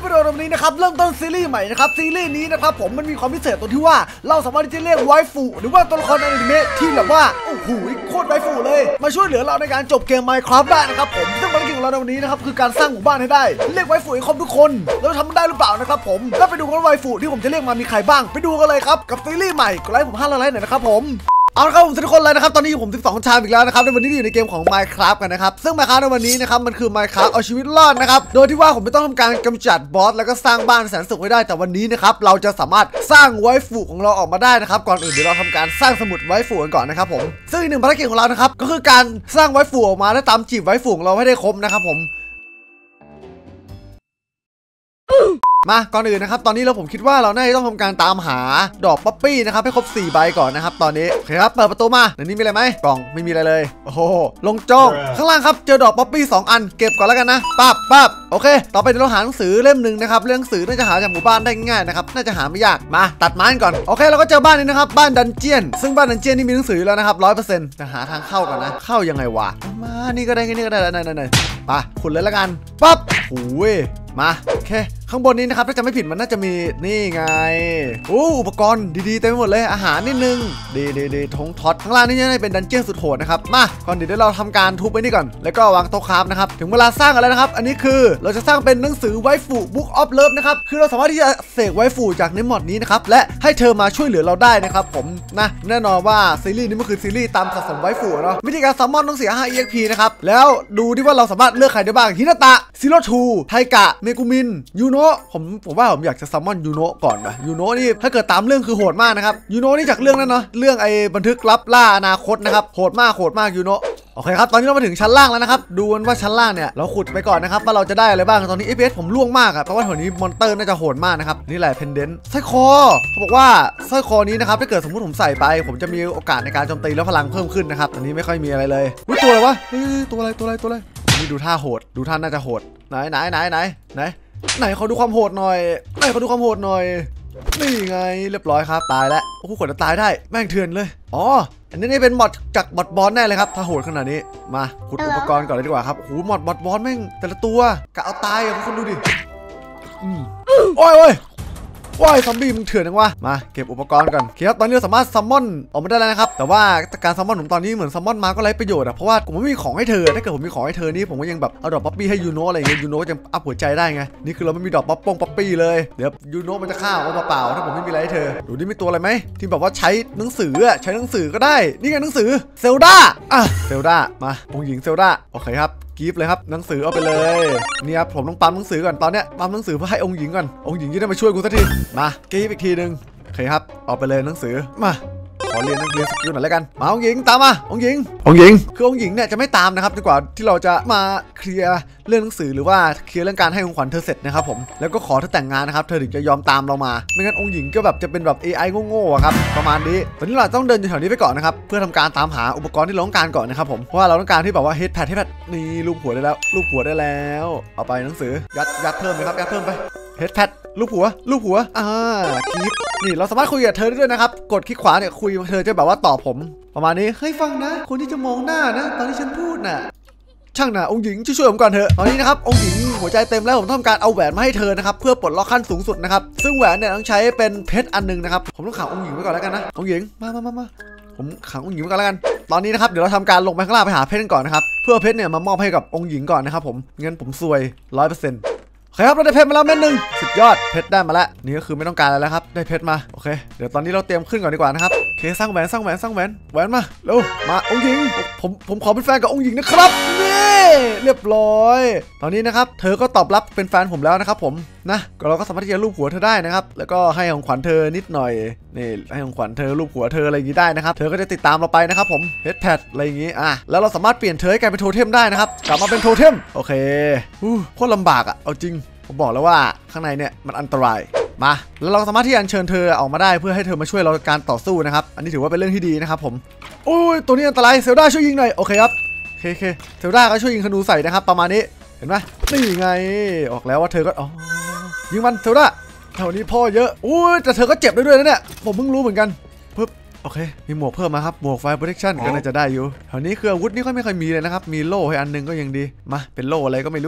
วิดีโอนี้นะครับเริ่มต้นซีรีส์ใหม่นะครับซีรีส์นี้นะครับผมมันมีความพิเศษตรงที่ว่าเราสามารถที่จะเรียกไวฟูหรือว่าตัวละครในอนิเมะที่แบบว่าโอ้โหโคตรไวฟูเลยมาช่วยเหลือเราในการจบเกม Minecraft ได้นะครับผมซึ่งภารกิจของเราในวันนี้นะครับคือการสร้างหมู่บ้านให้ได้เรียกไวฟูให้ครบทุกคนเราทำมันได้หรือเปล่านะครับผมแล้วไปดูกันว่าไวฟูที่ผมจะเรียกมามีใครบ้างไปดูกันเลยครับกับซีรีส์ใหม่กดไลค์ผม5 ไลค์หน่อยนะครับผมเอาละครับผมทุกคนเลยนะครับตอนนี้ผม12 ชามอีกแล้วนะครับในวันนี้อยู่ในเกมของ Minecraft กันนะครับซึ่ง Minecraft ในวันนี้นะครับมันคือ Minecraft เอาชีวิตรอดนะครับโดยที่ว่าผมไม่ต้องทำการกำจัดบอสแล้วก็สร้างบ้านแสนสุขไว้ได้แต่วันนี้นะครับเราจะสามารถสร้างไวฟูของเราออกมาได้นะครับก่อนอื่นเดี๋ยวเราทำการสร้างสมุดไวฟูกันก่อนนะครับผมซึ่งอีกหนึ่งภารกิจของเรานะครับก็คือการสร้างไวฟูออกมาและตามจีบไวฟูของเราให้ได้ครบนะครับผมมาก่อนอื่นนะครับตอนนี้ผมคิดว่าเราน่าจะต้องทำการตามหาดอกป๊อปปี้นะครับให้ครบ4 ใบก่อนนะครับตอนนี้โอเคครับเปิดประตูมาในนี้มีอะไรไหมกล่องไม่มีอะไรเลยโอ้โหลงโจ้งข้างล่างครับเจอดอกป๊อปปี้2 อันเก็บก่อนแล้วกันนะปั๊บโอเคต่อไปเดี๋ยวเราหาหนังสือเล่มหนึ่งนะครับเรื่องหนังสือน่าจะหาจากหมู่บ้านได้ง่ายนะครับน่าจะหาไม่ยากมาตัดไม้ก่อนโอเคเราก็เจอบ้านนี้นะครับบ้านดันเจียนซึ่งบ้านดันเจียนนี่มีหนังสืออยู่แล้วนะครับ100%จะหาทางเข้าก่อนนะเข้ายังไงวะมานี่ก็ได้นี่ก็ได้นั่นไปขุดเลยแล้วกันปั๊บโอ้ยมาโอเคข้างบนนี้นะครับถ้าจะไม่ผิดมันน่าจะมีนี่ไงอุปกรณ์ดีๆเต็มไปหมดเลยอาหารนิดนึงดีทงท็อตข้างล่างนี่จะเป็นดันเจี้ยนสุดโหดนะครับมาก่อนเดี๋ยวเราทำการทุบไปนี่ก่อนแล้วก็วางโต๊ะคราฟนะครับถึงเวลาสร้างอะไรนะครับอันนี้คือเราจะสร้างเป็นหนังสือไวฟูบุ๊กออฟเลิฟนะครับคือเราสามารถที่จะเสกไวฟูจากในมอดนี้นะครับและให้เธอมาช่วยเหลือเราได้นะครับผมนะแน่นอนว่าซีรีส์นี้มันคือซีรีส์ตามสะสมไวฟูเนาะวิธีการซัมมอนต้องเสีย5 EXP นะครับแล้วดูดิว่าเราสามารถเลือกใครได้บ้างฮินาตะซิโรทูไทกะเมกุมินยูโนะผมว่าผมอยากจะซัมมอนยูโนะก่อนนะยูโนะนี่ถ้าเกิดตามเรื่องคือโหดมากนะครับยูโนะนี่จากเรื่องนั้นเนาะเรื่องไอ้บันทึกลับล่าอนาคตนะครับโหดมากยูโนะโอเคครับตอนนี้เรามาถึงชั้นล่างแล้วนะครับดูกันว่าชั้นล่างเนี่ยเราขุดไปก่อนนะครับว่าเราจะได้อะไรบ้างตอนนี้ FPS ผมล่วงมากอะเพราะว่าแถวนี้มอนเตอร์น่าจะโหดมากนะครับนี่แหละเพนเดนต์สร้อยคอเขาบอกว่าสร้อยคอนี้นะครับถ้าเกิดสมมติผมใส่ไปผมจะมีโอกาสในการโจมตีแล้วพลังเพิ่มขึ้นนะครับอันนี้ไม่ค่อยมีอะไรเลยตัวอะไรวะตัวอะไรนี่ดูท่าโหดดูท่าน่าจะโหดไหนเขาดูความโหดหน่อยนี่ไงเรียบร้อยครับตายแล้วโอ้โหขนจะตายได้แม่งเถื่อนเลยอ๋ออันนี้เป็นมอดจากบอทบอลแน่เลยครับถ้าโหดขนาดนี้มาขุดอุปกรณ์ก่อนเลยดีกว่าครับโอ้โหมอดบอทบอลแม่งแต่ละตัวกะเอาตายอ่ะทุกคนดูดิโอ้ยซอมบี้มึงเถื่อนจังวะมาเก็บอุปกรณ์ก่อนครับตอนนี้เราสามารถซัมมอนออกมาได้แล้วนะครับแต่ว่าการซัมมอนผมตอนนี้เหมือนซัมมอนมาก็ไร้ประโยชน์อะเพราะว่าผมไม่มีของให้เธอถ้าเกิดผมมีของให้เธอนี่ผมก็ยังแบบเอาดอกป๊อปปี้ให้ยูโนะอะไรอย่างเงี้ยยูโนะจะอัพหัวใจได้ไงนี่คือเราไม่มีดอกป๊อปปี้เลยเดี๋ยวยูโนะมันจะฆ่าเราเปล่าถ้าผมไม่มีอะไรให้เธอดูนี่มีตัวอะไรไหมที่แบบว่าใช้หนังสือใช้หนังสือก็ได้นี่ไงหนังสือเซลดาเซลดามาองค์หญิงเซลดาโอเคครับกีฟเลยครับหนังสือเอาไปเลยเนี่ยผมต้องปั๊มหนังสือก่อนตอนเนี้ยปั๊มหนังสือเพื่อให้องค์หญิงก่อนองค์หญิงจะได้มาช่วยกูสักทีมากีฟอีกทีนึงโอเคครับเอาไปเลยหนังสือมาขอเรียนสกิลหน่อยแล้วกันมาองค์หญิงตามมาองค์หญิงคือองค์หญิงเนี่ยจะไม่ตามนะครับจนกว่าที่เราจะมาเคลียร์เรื่องหนังสือหรือว่าเคลียร์เรื่องการให้ของขวัญเธอเสร็จนะครับผมแล้วก็ขอเธอแต่งงานนะครับเธอถึงจะยอมตามเรามาไม่งั้นองค์หญิงก็แบบจะเป็นแบบ AI โง่ๆครับประมาณนี้ตอนนี้เราต้องเดินอยู่แถวนี้ไปก่อนนะครับเพื่อทำการตามหาอุปกรณ์ที่เราต้องการก่อนนะครับผมเพราะว่าเราต้องการที่แบบว่าเฮดแพดนี่รูปหัวได้แล้วเอาไปหนังสือยัดเพิ่มเลยครับยัดเพิ่มไปเฮดแพดรูปหัวกีฟนี่เราสามารถคุยกับเธอได้ด้วยนะครับกดคลิกขวาเนี่ยคุยเธอจะแบบว่าตอบผมประมาณนี้เฮ้ยฟังนะคนที่จะมองหน้านะตอนที่ฉันพูดน่ะช่างน่ะองค์หญิงช่วยผมก่อนเถอะตอนนี้นะครับองค์หญิงหัวใจเต็มแล้วผมต้องการเอาแหวนมาให้เธอนะครับเพื่อปลดล็อกขั้นสูงสุดนะครับซึ่งแหวนเนี่ยต้องใช้เป็นเพชรอันนึงนะครับผมต้องขังองค์หญิงไว้ก่อนแล้วกันนะองค์หญิงมาผมขังองค์หญิงไว้ก่อนแล้วกันตอนนี้นะครับเดี๋ยวเราทำการลงไปข้างล่างไปหาเพชรกันก่อนนะครับเพื่อเพชรเนี่ยมามอบให้กับองค์หญิงก่อนนะครับผมงั้นผมซวย 100%โอเคครับเราได้เพชรมาแล้วเม็ดนึงสุดยอดเพชรได้มาแล้วนี่ก็คือไม่ต้องการอะไรแล้วครับได้เพชรมาโอเคเดี๋ยวตอนนี้เราเตรียมขึ้นก่อนดีกว่านะครับโอเคสร้างแหวนมาเร็วมาองค์หญิงผมขอเป็นแฟนกับองค์หญิงนะครับนี่เรียบร้อยตอนนี้นะครับเธอก็ตอบรับเป็นแฟนผมแล้วนะครับผมนะเราก็สามารถที่จะรูปหัวเธอได้นะครับแล้วก็ให้ของขวัญเธอนิดหน่อยนี่ให้ของขวัญเธอรูปหัวเธออะไรอย่างนี้ได้นะครับเธอก็จะติดตามเราไปนะครับผมเฮดแพดอะไรอย่างนี้แล้วเราสามารถเปลี่ยนเธอให้กลายเป็นโทเทมได้นะครับกลับมาเป็นโทเทมโอเคโคตรลำบากเอาจริงผมบอกแล้วว่าข้างในเนี่ยมันอันตรายมาแล้วเราสามารถที่จะอัญเชิญเธอออกมาได้เพื่อให้เธอมาช่วยเราการต่อสู้นะครับอันนี้ถือว่าเป็นเรื่องที่ดีนะครับผมโอ้ยตัวนี้อันตรายเซลดาช่วยยิงหน่อยโอเคครับโอเคเซลดาก็ช่วยยิงธนูใส่นะครับประมาณนี้เห็นไหมนี่ไงออกแล้วว่าเธอก็ยิงมันเซลดาแถวนี้พ่อเยอะโอ้ยแต่เธอก็เจ็บด้วยนะเนี่ยผมเพิ่งรู้เหมือนกันปึ๊บโอเคมีหมวกเพิ่มมาครับหมวกไฟโปรเทคชั่นก็น่าจะได้อยู่แถวนี้คืออาวุธนี่ก็ไม่ค่อยมีเลยนะครับมีโล่ให้อันนึงก็ยังดีมาเป็นโล่อะไรก็ไม่รู้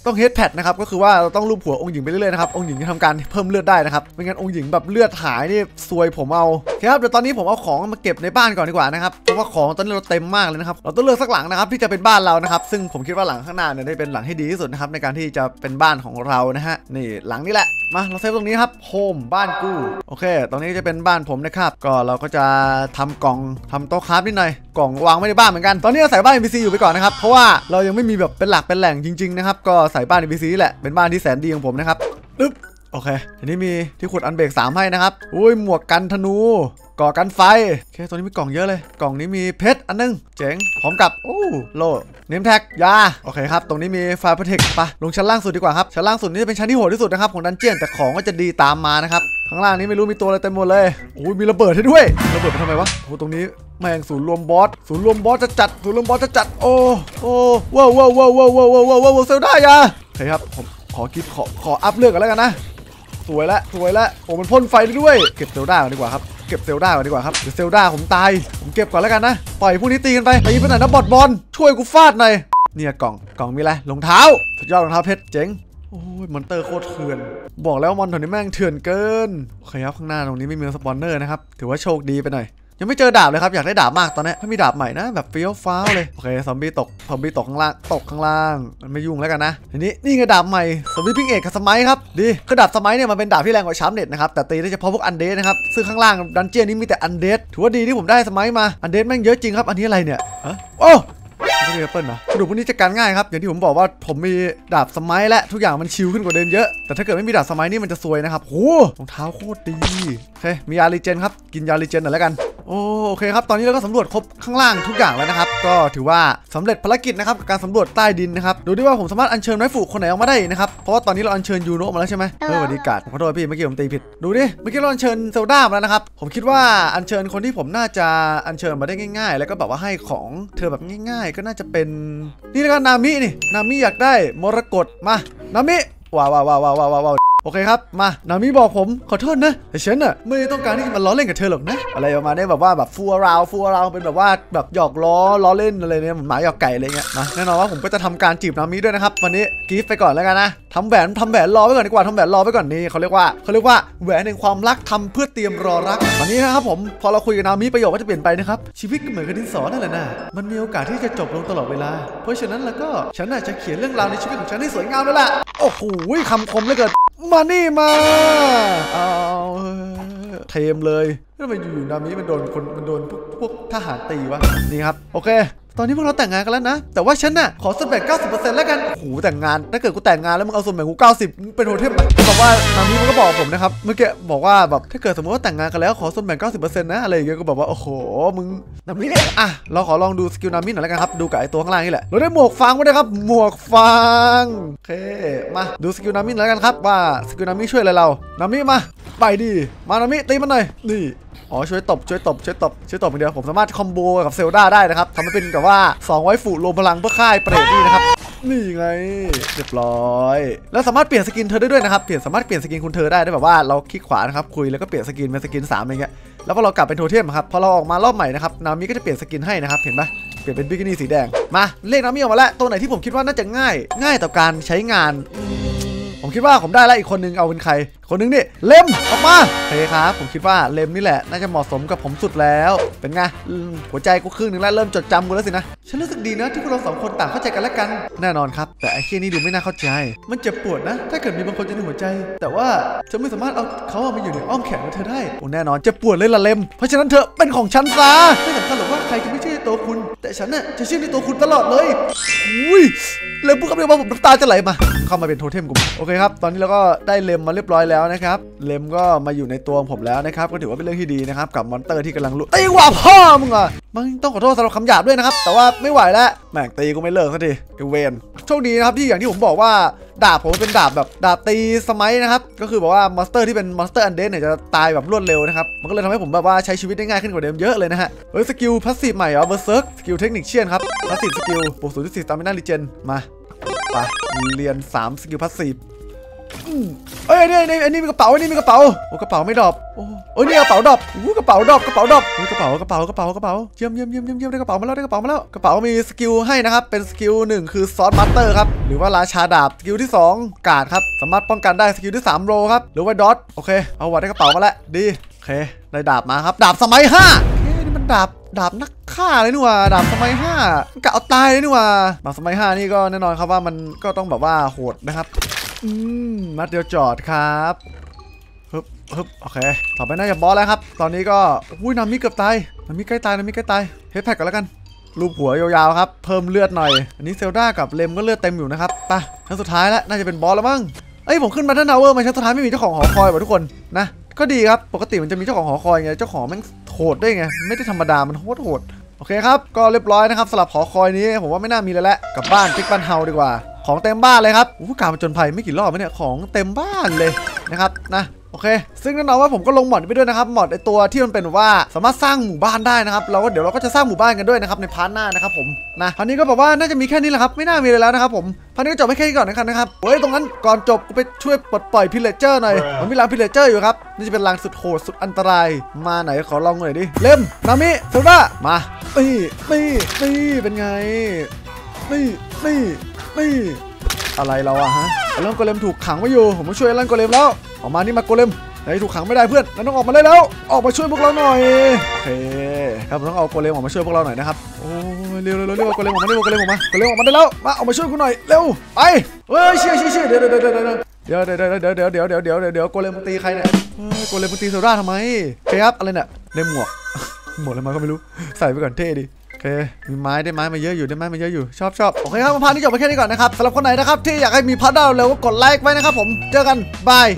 ต้องเฮดแพดนะครับก็คือว่าเราต้องลูบหัวองค์หญิงไปเรื่อยๆนะครับองค์หญิงจะทำการเพิ่มเลือดได้นะครับไม่งั้นองค์หญิงแบบเลือดหายนี่ซวยผมเอาครับเดี๋ยวตอนนี้ผมเอาของมาเก็บในบ้านก่อนดีกว่านะครับเพราะว่าของตอนนี้เราเต็มมากเลยนะครับเราต้องเลือกสักหลังนะครับที่จะเป็นบ้านเรานะครับซึ่งผมคิดว่าหลังข้างหน้าเนี่ยได้เป็นหลังที่ดีที่สุดนะครับในการที่จะเป็นบ้านของเรานะฮะนี่หลังนี้แหละมาเราเซฟตรงนี้ครับโฮมบ้านกูโอเคตรงนี้จะเป็นบ้านผมนะครับก็เราก็จะทำกล่องทำโต๊ะคราฟนิดหน่อยกล่องวางไว้ในบ้านเหมือนกันตอนนี้เราใส่บ้าน NPC อยู่ไปก่อนนะครับเพราะว่าเรายังไม่มีแบบเป็นหลักเป็นแหล่งจริงๆนะครับก็ใส่บ้าน NPC แหละเป็นบ้านที่แสนดีของผมนะครับปึ๊บโอเคทีนี้มีที่ขุดอันเบรก3ให้นะครับอุ้ยหมวกกันธนูก่อกันไฟโอเคตัวนี้มีกล่องเยอะเลยกล่องนี้มีเพชรอันนึงเจ๋งพร้อมกับโล่เนมแท็กยาโอเคครับตรงนี้มีไฟโปรเทคปะลงชั้นล่างสุดดีกว่าครับชั้นล่างสุดนี่จะเป็นชั้นที่โหดที่สุดนะครับของดันเจี้ยนแต่ของก็จะดีตามมานะครับข้างล่างนี้ไม่รู้มีตัวอะไรเต็มหมดเลยโอ้ยมีระเบิดให้ด้วยระเบิดไปทำไมวะโอ้ตรงนี้แม่งศูนย์รวมบอสจะจัดศูนย์รวมบอสจะจัดโอ้ว้าวเซลได้ยาโอเคครับผมขอคิดขออัพเลือกกันแล้วกันนะสวยละโอ้มันพ่นไฟได้ด้วยเก็บเซลด้าก่อนดีกว่าครับเก็บเซลด้าก่อนดีกว่าครับเดี๋ยวเซลด้าผมตายผมเก็บก่อนแล้วกันนะปล่อยพวกนี้ตีกันไปตีไปไหนนะบอลช่วยกูฟาดหน่อยเนี่ยกล่องมีอะไรรองเท้าสุดยอดรองเท้าเพชรเจ๋งโอ้ยมอนเตอร์โคตรเถื่อนบอกแล้วมอนแถวนี้แม่งเถื่อนเกินโอเคครับข้างหน้าตรงนี้ไม่มีสปอนเนอร์นะครับถือว่าโชคดีไปหน่อยยังไม่เจอดาบเลยครับอยากได้ดาบมากตอนนี้ถ้ามีดาบใหม่นะแบบเฟี้ยวฟ้าวเลยโอเคซอมบี้ตกข้างล่างมันไม่ยุ่งแล้วกันนะทีนี้นี่ไงดาบใหม่ซอมบี้พิงเอกกับสมัยครับดีคือดาบสมัยเนี่ยมันเป็นดาบที่แรงกว่าชาร์ปเน็ตนะครับแต่ตีได้เฉพาะพวกอันเดสนะครับซึ่งข้างล่างดันเจี้ยนนี้มีแต่อันเดสถือว่าดีที่ผมได้สมัยมาอันเดสแม่งเยอะจริงครับอันนี้อะไรเนี่ยโอ้ไม่ได้แอปเปิลนะกระดูกพวกนี้จัดการง่ายครับอย่างที่ผมบอกว่าผมมีดาบสมัยและทุกอย่างมันชิลขึ้นกว่าเดิมเยอะแต่ถ้าเกิดไม่มีดาบสมัยนี่มันจะซวยนะครับโหรองเท้าโคตรดีโอเคมียาลีเจนครับกินยาลีเจนหน่อยแล้วกันโอเคครับตอนนี้เราก็สำรวจครบข้างล่างทุกอย่างแล้วนะครับก็ถือว่าสำเร็จภารกิจนะครับกับการสำรวจใต้ดินนะครับดูดิว่าผมสามารถอัญเชิญไม้ฝูคนไหนออกมาได้นะครับเพราะว่าตอนนี้เราอัญเชิญยูโนะมาแล้วใช่ไหมสวัสดีกาดขอโทษพี่เมื่อกี้ผมตีผิดดูดิเมื่อกี้เราอัญเชิญเซลดามาแล้วนะครับผมคิดว่าอัญเชิญคนที่ผมน่าจะอัญเชิญมาได้ง่ายๆแล้วก็แบบว่าให้ของเธอแบบง่ายๆก็น่าจะเป็นนี่แล้วกันนามิอยากได้มรกตมานามิว้าวโอเคครับมานามิบอกผมขอโทษนะแต่ฉันน่ะไม่ต้องการที่จะมาล้อเล่นกับเธอหรอกนะอะไรประมาณนี้แบบว่าแบบฟูราวเป็นแบบว่าแบบหยอกล้อเล่นอะไรเนี่ยหมาหยอกไก่อะไรเงี้ยมาแน่นอนว่าผมก็จะทำการจีบนามิด้วยนะครับวันนี้กีฟไปก่อนแล้วกันนะทำแหวนรอไว้ก่อนดีกว่าทำแหวนรอไว้ก่อนนี่เขาเรียกว่าแหวนแห่งความรักทำเพื่อเตรียมรอรักวันนี้นะครับผมพอเราคุยกับนามิประโยคก็จะเปลี่ยนไปนะครับชีวิตก็เหมือนกับดินสอนั่นแหละนะมันมีโอกาสที่จะจบลงตลอดเวลาเพราะฉะนั้นแล้วก็ฉันน่ะจะเขียนเรื่องราวในชีวิตของฉันให้สวยงามแล้วล่ะโอ้โหคำคมเหลือเกินมานี่มาเอาเทมเลยทำไมอยู่ๆนามิมันโดนพวกทหารตีวะนี่ครับโอเคตอนนี้พวกเราแต่งงานกันแล้วนะแต่ว่าฉันน่ะขอส่วนแบ่ง 90% แล้วกันโอ้โหแต่งงานถ้าเกิดกูแต่งงานแล้วมึงเอาส่วนแบ่งกู 90เป็นโทเทมบอกว่านามิมันก็บอกผมนะครับเมื่อกี้บอกว่าแบบถ้าเกิดสมมติว่าแต่งงานกันแล้วขอส่วนแบ่ง 90% นะอะไรอย่างเงี้ยก็แบบว่าโอ้โหมึงนามิเนี่ยเราขอลองดูสกิลนามิหน่อยแล้วกันครับดูกับไอตัวข้างล่างนี่แหละเราได้หมวกฟางมาด้วยครับหมวกฟางโอเคมาดูสกิลนามิหน่อยแล้วกันครับว่าสกิลนามิช่วยอะไรเรานามิมาไปดิมานามิตีมันหน่อยนี่ช่วยตบอย่างเดียวผมสามารถคอมโบกับเซลดาได้นะครับทำให้เป็นกับว่า2ไว้ฝูรวมพลังเพื่อฆ่าเปรตนี่นะครับนี่ไงเรียบร้อยแล้วสามารถเปลี่ยนสกินเธอได้ด้วยนะครับสามารถเปลี่ยนสกินคุณเธอได้แบบว่าเราคลิกขวานะครับคุยแล้วก็เปลี่ยนสกินเป็นสกิน3อะไรเงี้ยแล้วพอเรากลับเป็นโทเทมครับพอเราออกมารอบใหม่นะครับนามิก็จะเปลี่ยนสกินให้นะครับเห็นปะเปลี่ยนเป็นบิกินี่สีแดงมาเลขนามิออกมาแล้วตัวไหนที่ผมคิดว่าน่าจะง่ายต่อการใช้งานผมคิดว่าผมได้แล้วอีกคนนึงเอาเป็นใครคนนึงนี่เล็มออกมาโอเคครับผมคิดว่าเล็มนี่แหละน่าจะเหมาะสมกับผมสุดแล้วเป็นไงหัวใจกูครึ่งนึงแล้วเริ่มจดจำกูแล้วสินะฉันรู้สึกดีนะที่พวกเรา2 คนต่างเข้าใจกันและกันแน่นอนครับแต่ไอ้เคียนี่ดูไม่น่าเข้าใจมันเจ็บปวดนะถ้าเกิดมีบางคนจะในหัวใจแต่ว่าฉันไม่สามารถเอาเขามาอยู่ในอ้อมแขนของเธอได้โอ้แน่นอนเจ็บปวดเลยละเล็มเพราะฉะนั้นเธอเป็นของฉันซะไม่สำคัญหรอกว่าใครจะไม่เชื่อตัวคุณแต่ฉันน่ะจะเชื่อในตัวคุณตลอดเลยอุ้ยเล็มพูดคำเดียวว่าผมน้ำตาจะไหลมาเข้ามาเป็นโทเทมกูโอเคครับตอนนี้เราก็ได้เล็มมาเรียบร้อยแล้วนะครับเล็มก็มาอยู่ในตัวผมแล้วนะครับก็ถือว่าเป็นเรื่องที่ดีนะครับกับมอนเตอร์ที่กำลังลุกตีว่าพ่อมึงอ่ะมึงต้องขอโทษสำหรับคำหยาบด้วยนะครับแต่ว่าไม่ไหวแล้วแม่งตีกูไม่เลิกสักทีไอเวนโชคดีนะครับที่อย่างที่ผมบอกว่าดาบผมเป็นดาบแบบดาบตีสมัยนะครับก็คือบอกว่ามอนสเตอร์ที่เป็นมอนสเตอร์อันเดนเนี่ยจะตายแบบรวดเร็วนะครับมันก็เลยทำให้ผมแบบว่าใช้ชีวิตได้ง่ายขึ้นกว่าเดิมเยอะเลยนะฮะสกิลพาสซีฟใหม่เหรอเบอร์เซิร์กสกิลเทคนิคเชียนครับพาสซีฟสกิลบวก0.4 สตามิน่ารีเจนมาไปเรียน3สกิลพาสซีฟเอ้ยนี่มีกระเป๋านี่มีกระเป๋าโอ้กระเป๋าไม่ดรอปโอ้นี่กระเป๋าดรอปกระเป๋าดรอปกระเป๋าเยี่ยมได้กระเป๋ามาแล้วกระเป๋ามีสกิลให้นะครับเป็นสกิล1คือซอสมาสเตอร์ครับหรือว่าราชาดาบสกิลที่2การ์ดครับสามารถป้องกันได้สกิลที่3โรครับหรือว่าดอทโอเคเอาวัดได้กระเป๋ามาแล้วดีโอเคได้ดาบมาครับดาบสมัย5นี่มันดาบนักฆ่าเลยนี่ว่าดาบสมัย5มันกะเอาตายเลยนี่ว่าดาบสมัย5นี่ก็แน่นอนครับว่ามันก็ต้องแบบว่าโหดนะครับนัดเดียวจอดครับฮึบโอเคต่อไปน่าจะบอสแล้วครับตอนนี้ก็อุ้ยนามิเกือบตายนามิใกล้ตายเฮดแพ็กกันแล้วกันรูปหัวยาวๆครับเพิ่มเลือดหน่อยอันนี้เซลดากับเลมก็เลือดเต็มอยู่นะครับไปชั้นสุดท้ายแล้วน่าจะเป็นบอสแล้วมั้งผมขึ้นมาท่านาวเวอร์มาชั้นสุดท้ายไม่มีเจ้าของหอคอยว่ะทุกคนนะก็ดีครับปกติมันจะมีเจ้าของหอคอยไงเจ้าของแม่งโหดได้ไงไม่ได้ธรรมดามันโหดโอเคครับก็เรียบร้อยนะครับสำหรับหอคอยนี้ผมว่าไม่น่ามีแล้วแหละกลับบ้านปิ๊กบ้านเฮาดีกว่าของเต็มบ้านเลยครับการผจญภัยไม่กี่รอบเนี่ยของเต็มบ้านเลยนะครับนะโอเคซึ่งแน่นอนว่าผมก็ลงมอดไปด้วยนะครับมอดไอตัวที่มันเป็นว่าสามารถสร้างหมู่บ้านได้นะครับเดี๋ยวเราก็จะสร้างหมู่บ้านกันด้วยนะครับในพาร์ทหน้านะครับผมนะพาร์ทนี้ก็บอกว่าน่าจะมีแค่นี้แหละครับไม่น่ามีเลยแล้วนะครับผมพาร์ทนี้ก็จบไม่แค่นี้ก่อนนะครับตรงนั้นก่อนจบกูไปช่วยปลดปล่อยพิลเลเจอร์หน่อยมันมีรังพิลเลเจอร์อยู่ครับนี่จะเป็นรังสุดโหดสุดอันตรายมาไหนขอลองหน่อยดิเล่มนามิเซลดามานี่เป็นไงนี่อะไรเราอะฮะเริ่มโกเลมถูกขังไว้อยู่ผมมาช่วยเล่นโกเลมแล้วออกมานี่มาโกเลมไหนถูกขังไม่ได้เพื่อนเราต้องออกมาได้แล้วออกมาช่วยพวกเราหน่อยโอเคครับผมต้องเอาโกเลมออกมาช่วยพวกเราหน่อยนะครับโอ้เร็วโกเลมออกมาได้แล้วมาออกมาช่วยกูหน่อยเร็วไปเฮ้ยเชี่ยเดี๋ยวโกเลมตีใครเนี่ยโกเลมตีโซดาทำไมครับอะไรเนี่ยในหมวกอะไรมาก็ไม่รู้ใส่ไปก่อนเท่ดิโอเคมีไม้มาเยอะอยู่ชอบโอเคครับพาร์ทนี้จบไปแค่นี้ก่อนนะครับสำหรับคนไหนนะครับที่อยากให้มีพาร์ทดาวเร็วก็กดไลค์ไว้นะครับผมเจอกันบาย